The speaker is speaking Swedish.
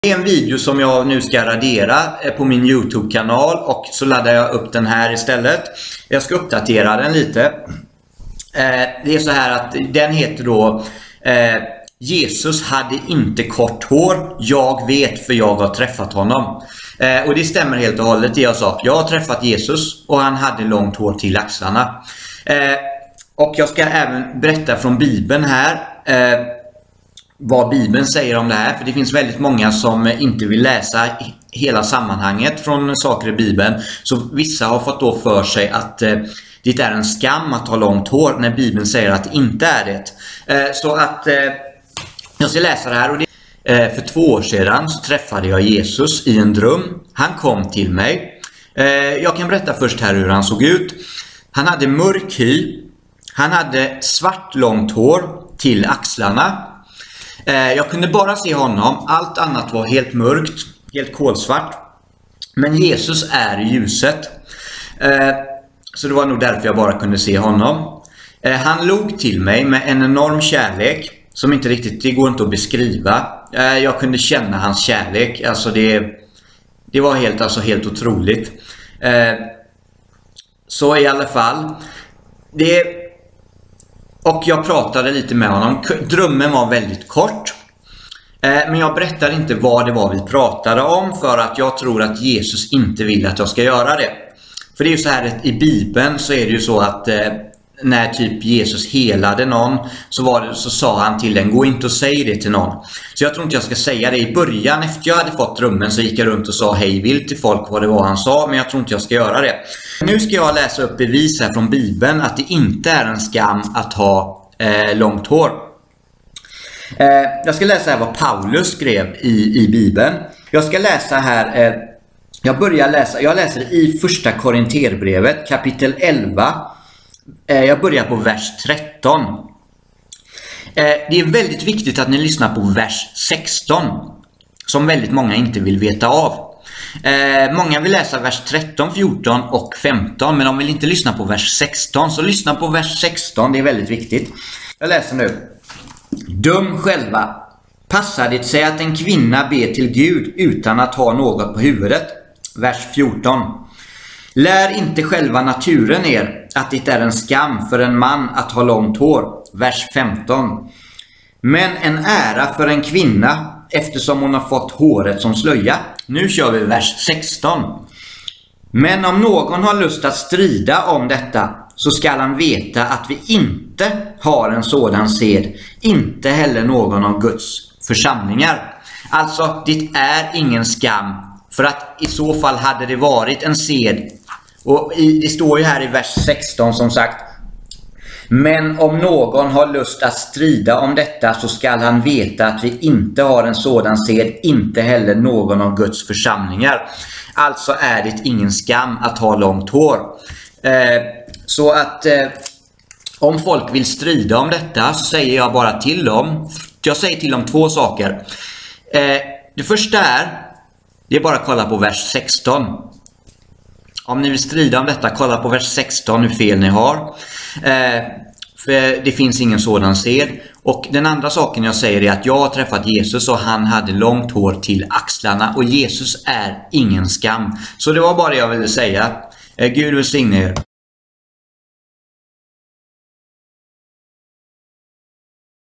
Det är en video som jag nu ska radera på min YouTube-kanal och så laddar jag upp den här istället. Jag ska uppdatera den lite. Det är så här att den heter då Jesus hade inte kort hår. Jag vet för jag har träffat honom. Och det stämmer helt och hållet det jag sa. Jag har träffat Jesus och han hade långt hår till axlarna. Och jag ska även berätta från Bibeln här. Vad Bibeln säger om det här. För det finns väldigt många som inte vill läsa hela sammanhanget från saker i Bibeln. Så vissa har fått då för sig att det är en skam att ha långt hår när Bibeln säger att det inte är det. Så att jag ska läsa det här. Och för 2 år sedan så träffade jag Jesus i en dröm. Han kom till mig. Jag kan berätta först här hur han såg ut. Han hade mörk hy. Han hade svart långt hår till axlarna. Jag kunde bara se honom. Allt annat var helt mörkt. Helt kolsvart. Men Jesus är i ljuset. Så det var nog därför jag bara kunde se honom. Han log till mig med en enorm kärlek. Som inte riktigt, det går inte att beskriva. Jag kunde känna hans kärlek. Alltså det var helt otroligt. Så i alla fall. Och jag pratade lite med honom. Drömmen var väldigt kort. Men jag berättar inte vad det var vi pratade om. För att jag tror att Jesus inte vill att jag ska göra det. För det är ju så här att i Bibeln så är det ju så att när typ Jesus helade någon så sa han till den, gå inte och säg det till någon. Så jag tror inte jag ska säga det i början. Efter jag hade fått drömmen så gick jag runt och sa hej vilt till folk vad det var han sa. Men jag tror inte jag ska göra det. Nu ska jag läsa upp bevis här från Bibeln att det inte är en skam att ha långt hår. Jag ska läsa här vad Paulus skrev i Bibeln. Jag ska läsa här, jag läser i första Korinterbrevet kapitel 11. Jag börjar på vers 13. Det är väldigt viktigt att ni lyssnar på vers 16. Som väldigt många inte vill veta av. Många vill läsa vers 13, 14 och 15. Men de vill inte lyssna på vers 16. Så lyssna på vers 16, det är väldigt viktigt. Jag läser nu. Döm själva. Passar det sig att en kvinna ber till Gud utan att ha något på huvudet? Vers 14. Lär inte själva naturen er att det är en skam för en man att ha långt hår. Vers 15. Men en ära för en kvinna eftersom hon har fått håret som slöja. Nu kör vi vers 16. Men om någon har lust att strida om detta så ska han veta att vi inte har en sådan sed. Inte heller någon av Guds församlingar. Alltså det är ingen skam. För att i så fall hade det varit en sed. Och det står ju här i vers 16 som sagt. Men om någon har lust att strida om detta så ska han veta att vi inte har en sådan sed. Inte heller någon av Guds församlingar. Alltså är det ingen skam att ha långt hår. Så att om folk vill strida om detta så säger jag bara till dem. Jag säger till dem 2 saker. Det första det är bara att kolla på vers 16. Om ni vill strida om detta, kolla på vers 16 hur fel ni har. För det finns ingen sådan sed. Och den andra saken jag säger är att jag har träffat Jesus och han hade långt hår till axlarna. Och Jesus är ingen skam. Så det var bara det jag ville säga. Gud välsigne er.